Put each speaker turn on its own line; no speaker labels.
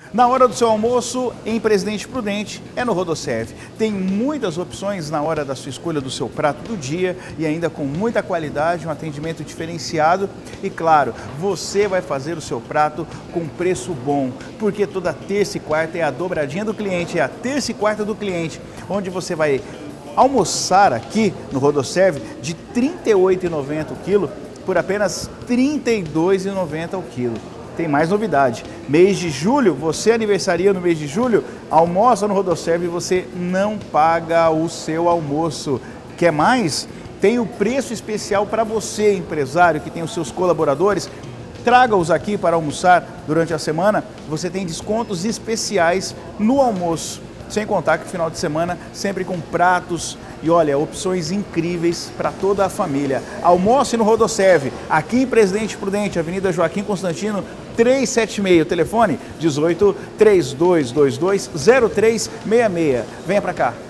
Na hora do seu almoço, em Presidente Prudente, é no Rodoserve. Tem muitas opções na hora da sua escolha do seu prato do dia e ainda com muita qualidade, um atendimento diferenciado. E claro, você vai fazer o seu prato com preço bom, porque toda terça e quarta é a dobradinha do cliente, é a terça e quarta do cliente, onde você vai almoçar aqui no Rodoserve de R$ 38,90 o quilo por apenas R$ 32,90 o quilo. Tem mais novidade. Mês de julho, você aniversaria no mês de julho, almoça no Rodoserve e você não paga o seu almoço. Quer mais? Tem o preço especial para você, empresário, que tem os seus colaboradores. Traga-os aqui para almoçar durante a semana. Você tem descontos especiais no almoço. Sem contar que no final de semana, sempre com pratos e, olha, opções incríveis para toda a família. Almoce no Rodoserve, aqui em Presidente Prudente, Avenida Joaquim Constantino, 376, telefone 18 3222 0366. Venha para cá.